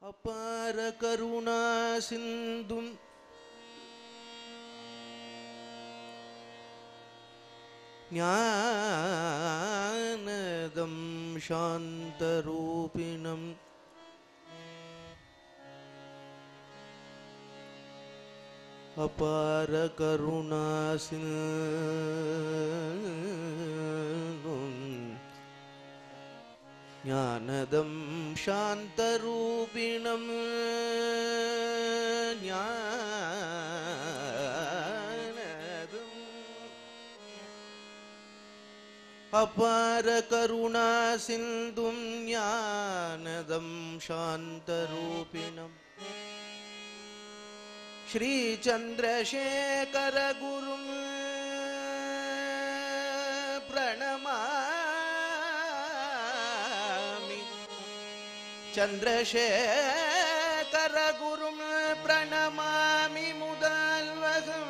अपार करुणा सिंधुं ज्ञानदं शान्तरूपिणम् अपार करुणा सिंधुं ज्ञानदं शान्तरूपिणम् अपार करुणा सिंधुं ज्ञानदं शान्तरूपिणम् श्री चंद्रशेखर गुरुं प्रणमामि चंद्रशेखर गुरुं प्रणमामि मुदान्वहम्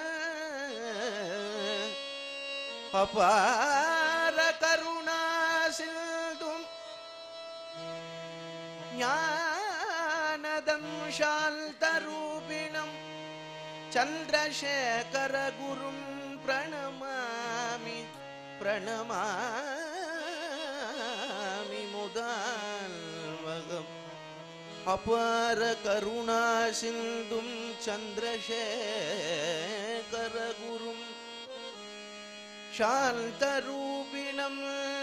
अपार करुणा सिंधुं ज्ञानदं शान्तरूपिणम् चंद्रशेखर गुरुं प्रणमामि प्रणमामि मुदान्वहम् अपार करुणा सिंधुं चंद्रशेखर गुरुं शान्तरूपिणं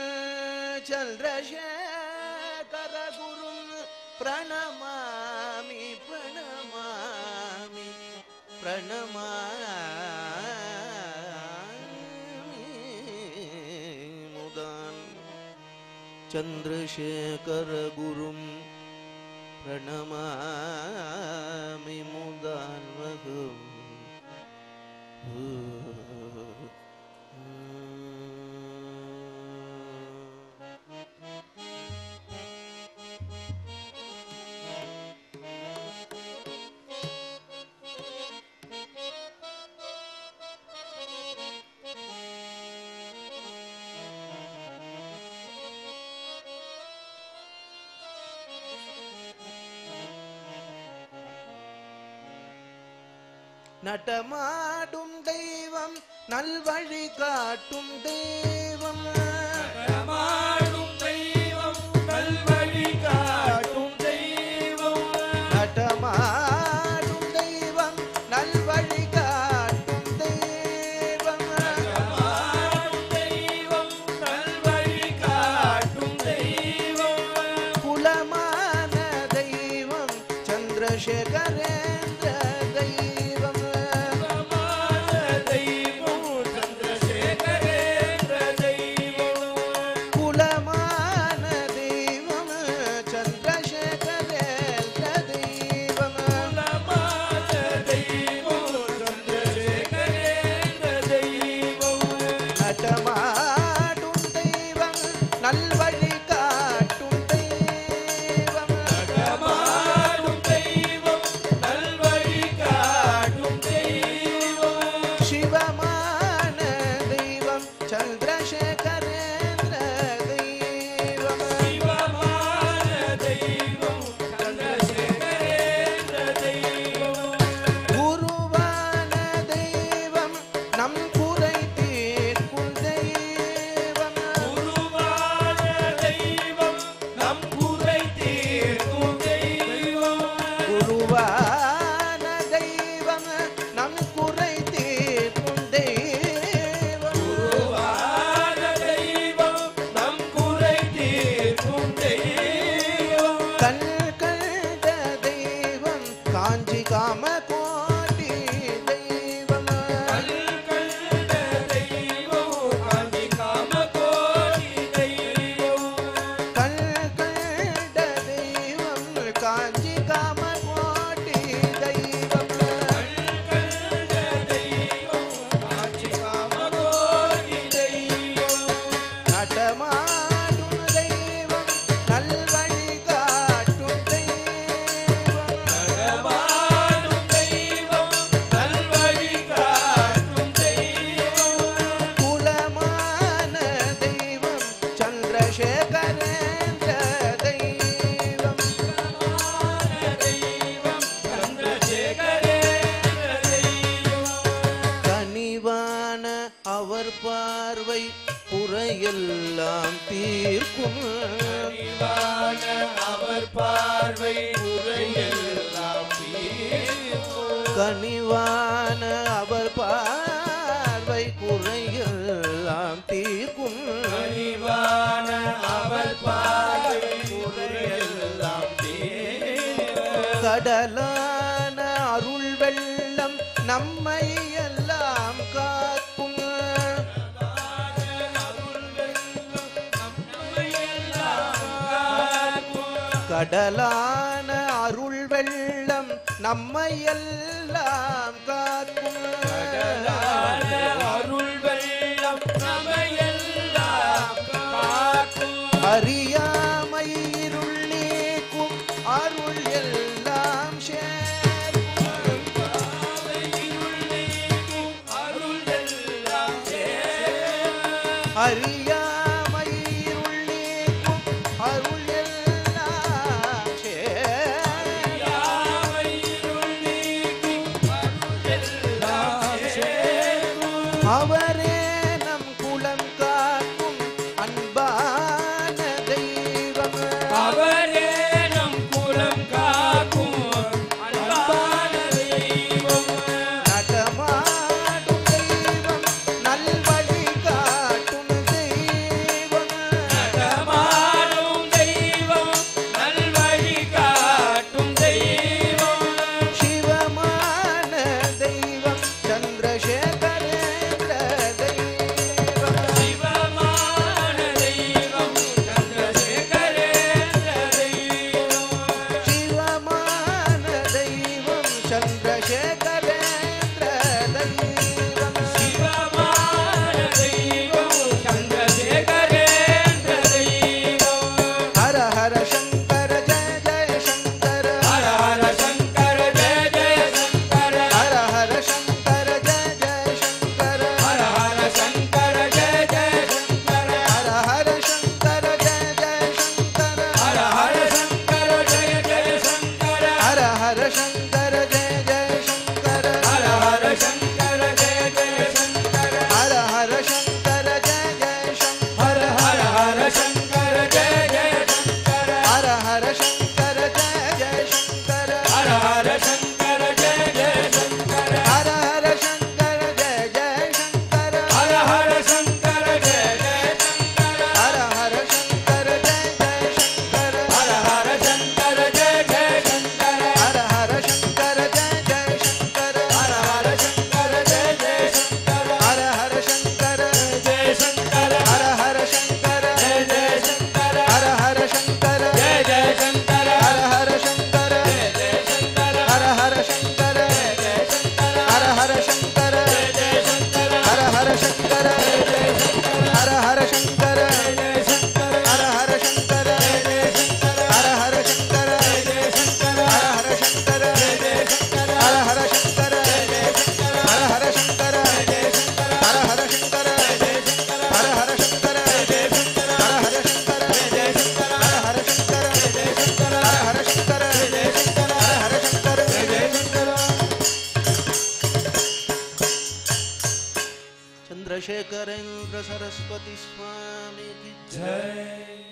चंद्रशेखर गुरुं प्रणमामि प्रणमामि प्रणमामि मुदान् चंद्रशेखर गुरुं प्रणमामि मुदान्वहम् நடமாடும் தெய்வம் நல்வழி காட்டும் தெய்வம் நடமாடும் தெய்வம் நல்வழி காட்டும் தெய்வம் நடமாடும் தெய்வம் நல்வழி காட்டும் தெய்வம் நடமாடும் தெய்வம் நல்வழி காட்டும் தெய்வம் குலமான தெய்வம் சந்திரசேகரேந்திர தெய்வம் குலமான தெய்வம் சந்திரசேகரேந்திர பார்வை குறையெல்லாம் தீர்க்கும் கனிவான அவர் பார்வை குறையெல்லாம் தீர்க்கும். கனிவான அவர் பார்வை குறையெல்லாம் தீர்க்கும் கனிவான அவர் பார்வை குறையெல்லாம் தீர்க்கும். கடலான அருள் வெள்ளம் நம்மை எல்லாம் காக்கும் கடலான அருள் வெள்ளம் நம்மை எல்லாம் காக்கும் அருள் வெள்ளம் நம்மையெல்லாம் காக்கும். அறியாமை இருள் நீக்கும் அருள் எல்லாம் சேர்க்கும் இருள் நீக்கும் அருள் எல்லாம் சேரும். அறியாமை இருள் நீக்கும் அருள் எல்லாம் சேர்க்கும் யாவை இருள் நீக்கும் அருள் எல்லாம் சேரும். அவரே நம் குலம் காக்கும் அன்பான தெய்வம் அவரே நம் குலம் காக்கும் அன்பான தெய்வம். நடமாடும் தெய்வம் நல்வழி காட்டும் தெய்வம் நடமாடும் தெய்வம் நல்வழி காட்டும் தெய்வம். சிவமான தெய்வம் சந்திரசேகரேந்திர தெய்வம் சிவமான தெய்வம் சந்திரசேகரேந்திர தெய்வம். சிவமான தெய்வம் சந்திரசேகரேந்திர தெய்வம் சிவமான தெய்வம் சந்திரசேகரேந்திர தெய்வம். ஹர ஹர சங்கர ஜெய ஜெய சங்கர ஹர ஹர சங்கர ஜெய ஜெய சங்கர. ஹர ஹர சங்கர ஜெய ஜெய சங்கர ஹர ஹர சங்கர ஜெய ஜெய சங்கர. ஹர ஹர சங்கர ஜெய ஜெய சங்கர ஹர ஹர சங்கர ஜெய ஜெய சங்கர. ஹர ஹர சங்கர ஜெய ஜெய சங்கர ஹர ஹர சங்கர ஜெய ஜெய சங்கர. ஹர ஹர சங்கர ஜெய ஜெய சங்கர ஹர ஹர சங்கர ஜெய ஜெய சங்கர. ஹர ஹர சங்கர ஜெய ஜெய சங்கர ஹர ஹர சங்கர ஜெய ஜெய சங்கர. ஹர ஹர சங்கர ஜெய ஜெய சங்கர ஹர ஹர சங்கர ஜெய ஜெய சங்கர. ஹர ஹர சங்கர ஜெய ஜெய சங்கர ஹர ஹர சங்கர ஜெய ஜெய சங்கர. ஹர ஹர சங்கர ஜெய ஜெய சங்கர ஹர ஹர சங்கர ஜெய ஜெய சங்கர. ஹர ஹர சங்கர ஜெய சங்கர. ஹர ஹர சங்கர ஜெய ஜெய சங்கர. ஹர ஹர சங்கர ஜெய ஜெய சங்கர. ஹர ஹர சங்கர ஜெய ஜெய சங்கர. ஹர ஹர சங்கர ஜெய சங்கர. ஹர ஹர சங்கர ஜெய ஜெய சங்கர. ஹர ஹர சங்கர ஹர ஹர சங்கர ஜெய சங்கர. ஹர ஹர சங்கர ஜெய சங்கர. ஹர ஹர சங்கர ஜெய சங்கர. ஹர ஹர சங்கர ஜெய சங்கர. ஹர ஹர சங்கர ஜெய சங்கர. ஹர ஹர சங்கர ஜெய சங்கர. ஹர ஹர சங்கர ஜெய சங்கர. ஹர ஹர சங்கர ஜெய சங்கர. ஹர ஹர சங்கர ஜெய சங்கர. ஹர ஹர சங்கர ஜெய சங்கர. ஹர ஹர சங்கர ஜெய சங்கர. ஹர ஹர சங்கர ஜெய சங்கர. चंद्रशेखरेंद्र सरस्वती स्वामी की जय